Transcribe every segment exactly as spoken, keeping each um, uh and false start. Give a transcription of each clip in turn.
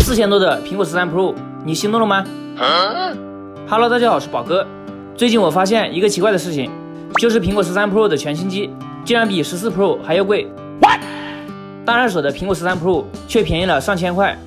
四千多的苹果十三 Pro， 你心动了吗？啊、Hello， 大家好，我是宝哥。最近我发现一个奇怪的事情，就是苹果十三 Pro 的全新机竟然比十四 Pro 还要贵。What？ 但二手的苹果十三 Pro 却便宜了上千块。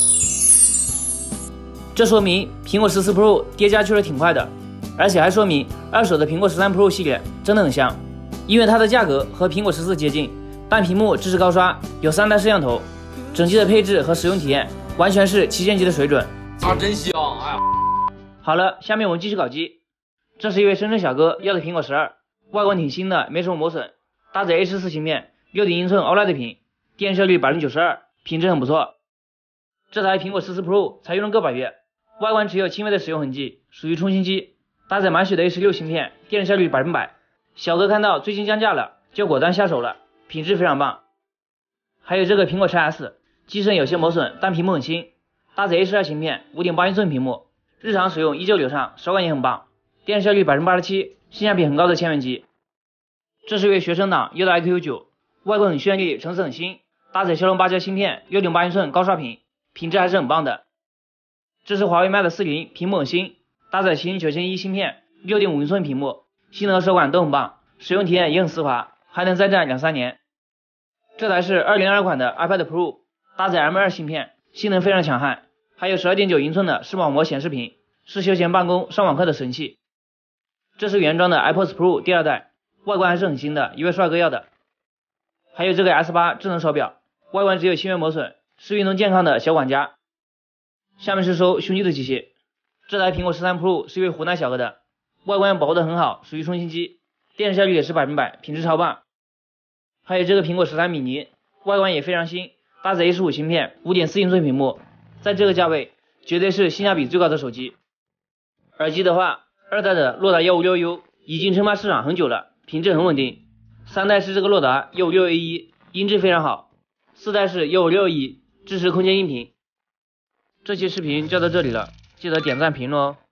这说明苹果十四 Pro 跌价确实挺快的，而且还说明二手的苹果十三 Pro 系列真的很香，因为它的价格和苹果十四接近，但屏幕支持高刷，有三代摄像头，整机的配置和使用体验完全是旗舰机的水准啊，真香！哎呀， 好了，下面我们继续搞机。这是一位深圳小哥要的苹果十二，外观挺新的，没什么磨损，搭载 A 十四芯片， 六点一英寸 O L E D 屏，电效率 百分之九十二， 品质很不错。这台苹果十四 Pro 才用了个把月，外观只有轻微的使用痕迹，属于冲新机，搭载满血的 A 十六芯片，电效率百分百。小哥看到最近降价了，就果断下手了，品质非常棒。还有这个苹果 X S， 机身有些磨损，但屏幕很新，搭载 A 十二芯片， 五点八英寸屏幕，日常使用依旧流畅，手感也很棒，电效率 百分之八十七， 性价比很高的千元机。这是一位学生党要的 I Q 九， 外观很绚丽，成色很新，搭载骁龙八加芯片， 六点八英寸高刷屏，品质还是很棒的。这是华为 Mate 四零， 屏幕很新，搭载麒麟九千一芯片， 六点五英寸屏幕，性能和手感都很棒，使用体验也很丝滑，还能再战两三年。这台是二零二二款的 iPad Pro， 搭载 M 二 芯片，性能非常强悍，还有 十二点九英寸的视网膜显示屏，是休闲办公上网课的神器。这是原装的 iPods Pro 第二代，外观还是很新的，一位帅哥要的。还有这个 S 八 智能手表，外观只有轻微磨损，是运动健康的小管家。下面是收胸肌的机械，这台苹果十三 Pro 是一位湖南小哥的，外观保护的很好，属于冲新机，电效率也是百分百，品质超棒。还有这个苹果十三 mini， 外观也非常新，搭载 A 十五芯片， 五点四英寸屏幕，在这个价位绝对是性价比最高的手机。耳机的话，二代的洛达 一五六 U 已经称霸市场很久了，品质很稳定。三代是这个洛达 一五六 A 一， 音质非常好。四代是一五六 E， 支持空间音频。这期视频就到这里了，记得点赞评论哦。